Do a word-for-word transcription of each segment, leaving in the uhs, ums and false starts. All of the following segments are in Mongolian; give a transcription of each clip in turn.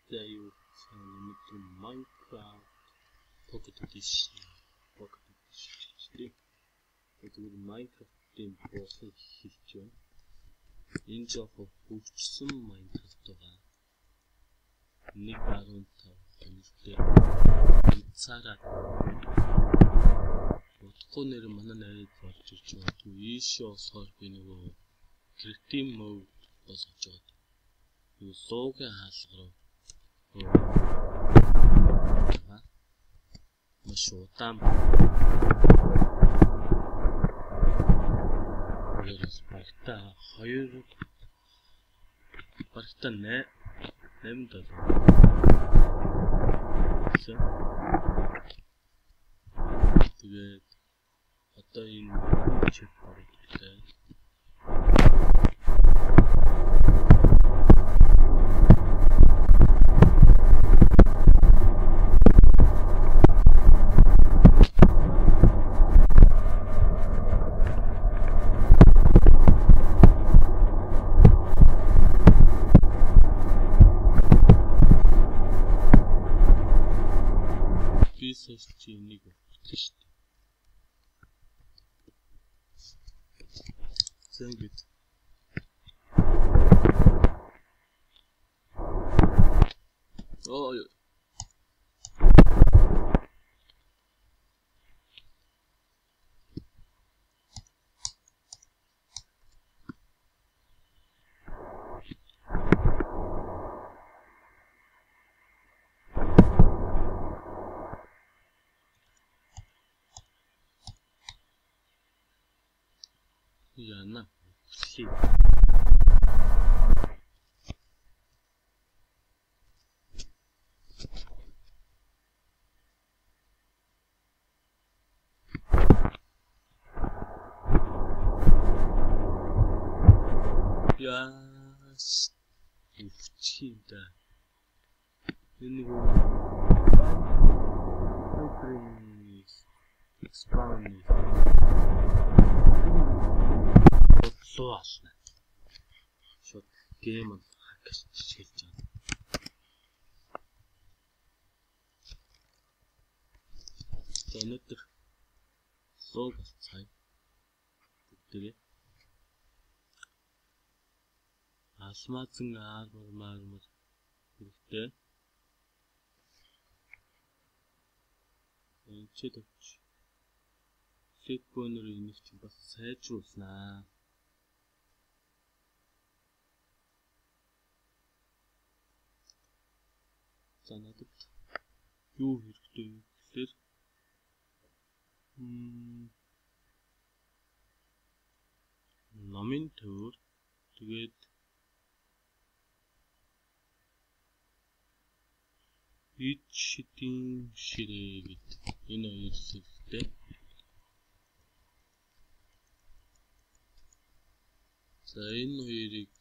За юу өнөөдөр Minecraft Pocket Edition Pocket Edition тийм. Тэгээд Minecraft-ийн боссыг хэлж байна. Энэ жоохон хөгжсөн Minecraft байгаа. нэг баруун тав хэмжээтэй цаараа утгагүй нэр манай найраад болж ирж байгаа. Тэгвэл ийшээ осоор би нөгөө creative mode болгож байгаа. Юу логийн хаалга руу маш удаан өөрөөс багта хоёр багта нэ нэмд бол тэгээд одоо энэ чип багтай чи нэг өгсөн шүү дээ. Зэн гэд. Оо. Яна хүсээ. Яс үчида. Энэ гоо expand Суасна. Шот гейм хакч хэлж байгаа. Өнөөдөр лог цай. Тэгээ. Асмаазан армор мармор хэрэгтэй. Энд ч төвч. Секбонор энийг чи бас сайжруулснаа. Надад юу хэрэгтэй вэ гэхээр номын төр тэгээд ичтин ширээ гэдэг энэ хоёр зүйлтэй. За энэ хоёрыг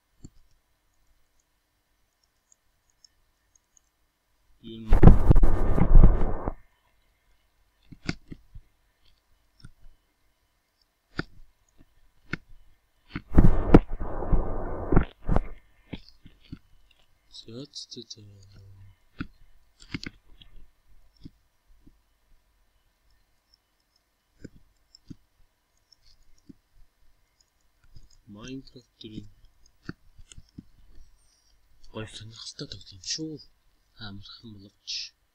юм Зөцтэй Minecraft-ийн гой сонирхолтой тоглоом шүү. Амархан болгоч.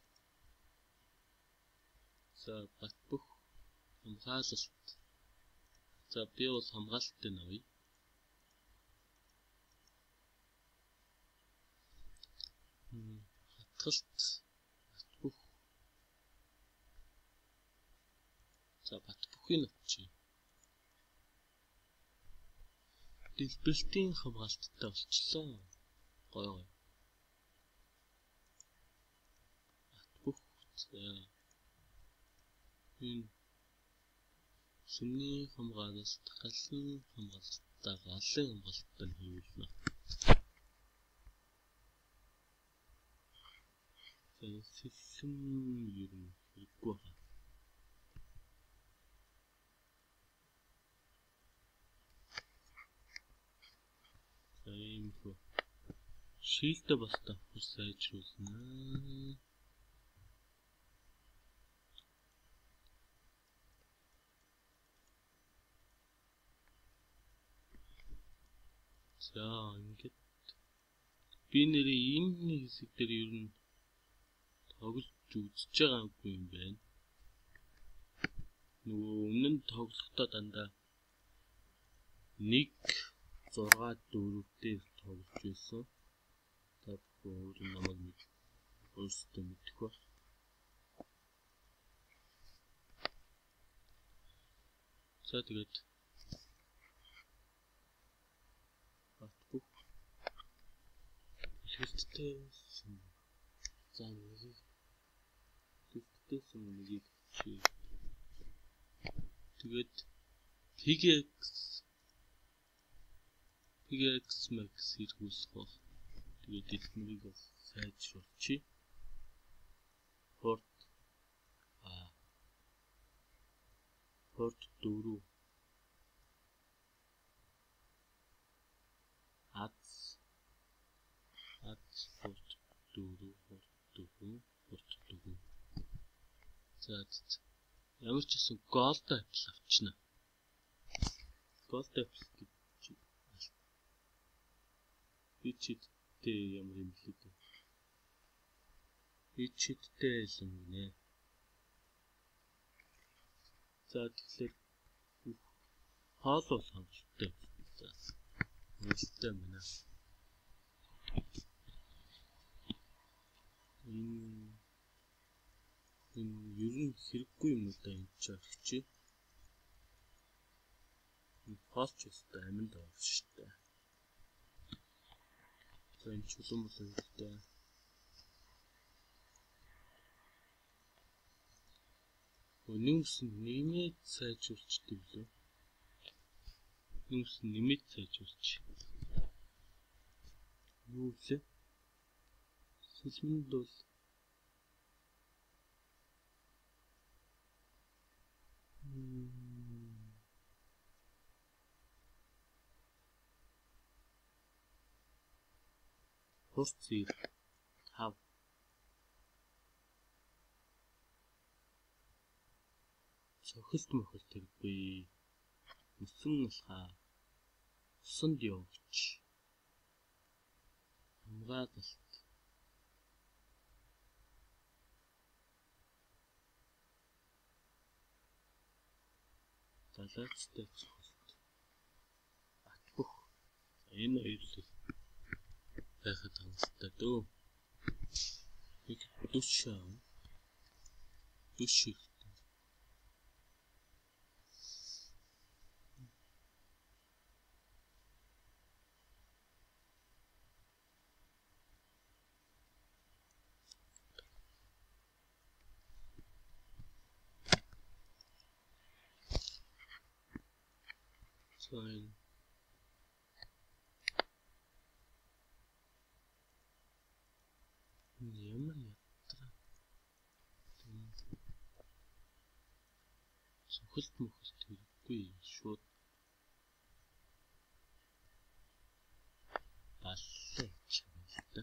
За бат бүх хамгаалалт. За би бол хамгаалттай навъя. Хатгалт бат бүх. За бат бүхийг авчи. Дэлбэлтийн хамгаалттай болчихлоо. Гой гой. Энэ сүмний хамгаалалт, галын хамгаалалт, галын хамгаалалттай хийвэлнэ. Тэгээд систем ер нь хэрэггүй байна. За ийм хөө Шилдэ бас давхар сайжруулна. За ингээд би нэрээ ийм нэг хэсэг дээр ер нь тоглож үзэж байгаагүй юм байна. Нөгөө өмнө нь тоглохдоо дандаа нэг зураг дөрөвдөр тоглож байсан. Та бүр намайг нэг өөрсдөө мэдэх ба. За тэгээд батбук хэлттэй за нэг хэлттэй сүмийг чи тэгээд pgx pgx max хэрэгүүлэх бол тэгээд дэлгмэрийг бас сайжруулчих. Port а port дөрөв ads ads port дөрөв port дөрөв port дөрөв. За ямар ч гэсэн gold apple авчна. Gold apple гэж би чидтэй ямар юм бэ лээ. Би чидтэй юм гинэ. За тэгэхээр хоолой хангалттай. За нэлтэй мэнэ. Ин ин ер нь хэрэггүй юм уу да энэ ч аргач. Хоолч өстэй аминд орж штэ. За энэ чулуун бол үүтэй. Өнөөс нэмээд сайжруулчихдээ билүү? Өнөөс нэмээд сайжруулч. Юу вэ? Сэлмэнд бол Хурцыг хав цохилт мохилт хэрэггүй. Мөсөн алхаа усанд явж хамгаалалт залаачтай цохилт атбөх энэ хоёрлыг байхад хангалттай дөө. Нэг душаа душиг Fine. Ямар ятра. Сохилт мөхөлт хэрэггүй шууд баллаа чамтай.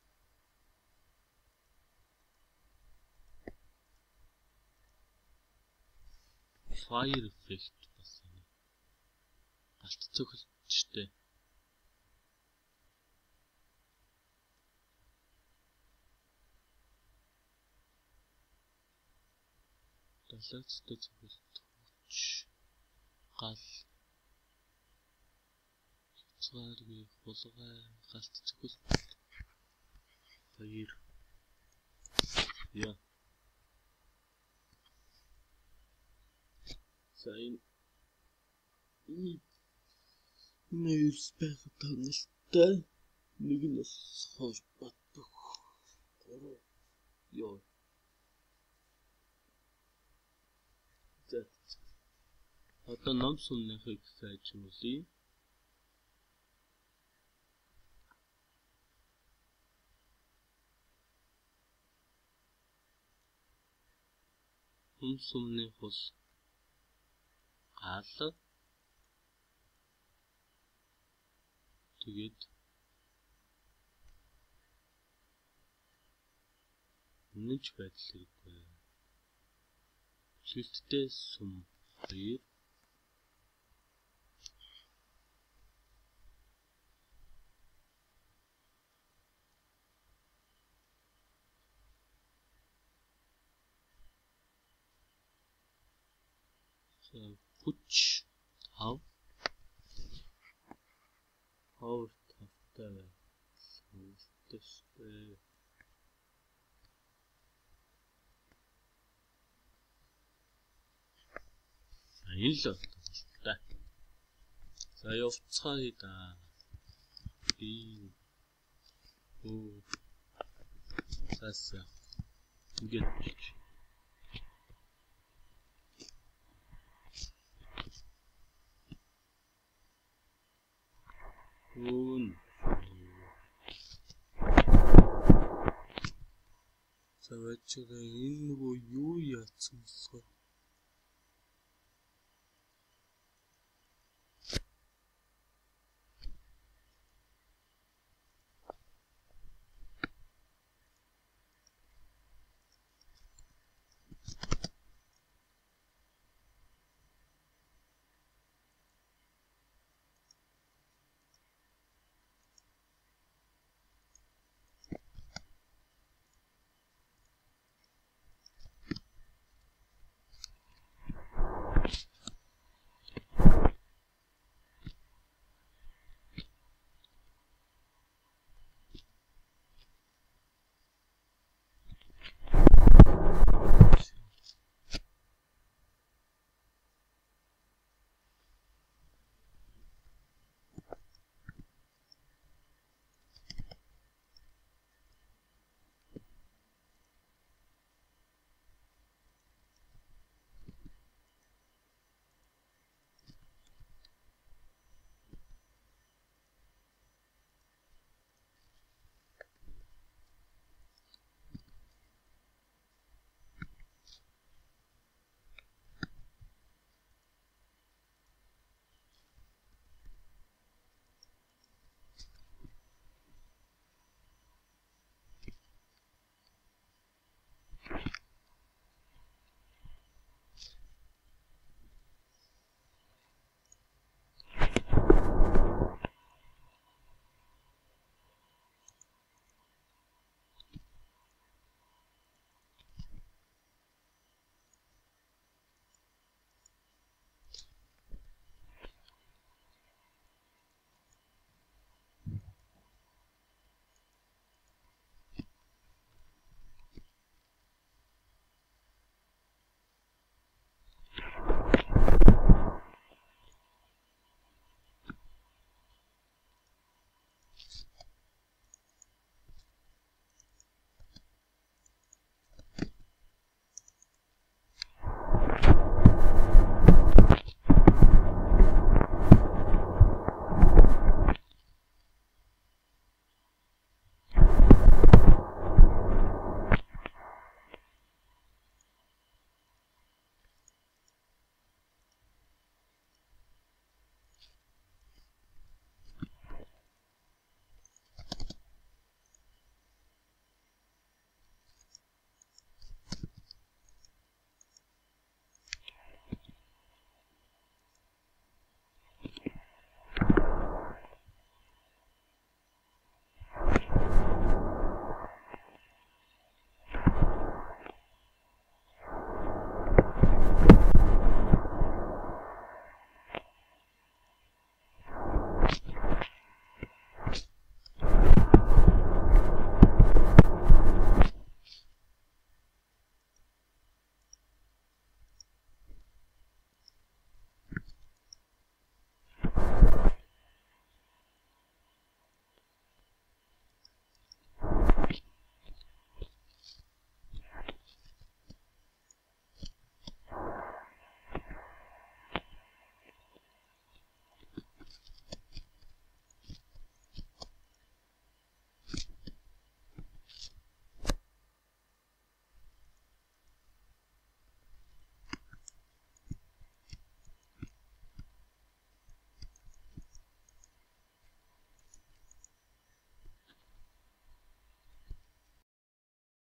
Fire effect бас энэ. Алт цохилтчтэй. Далайцтай цохилт хүч гал хязгааргүй хулгай галт цохилт баяр яа сайн нэрс байхад хангалттай нэг нь бас хоош батбах гурав ёо за одоо ном сумныхыг сайжруулъя. Ном сумны хол гал тэгээд Үнэнч байдал хэрэггүй. Шилттэй сум хоёр. За хүч тав. Power тавтай байна. Үнэтэй. Энэ л байна. За явцгаая да. Би оо саса ингээд Өн За вачгаа энэ нөгөө юу яатсан бэ?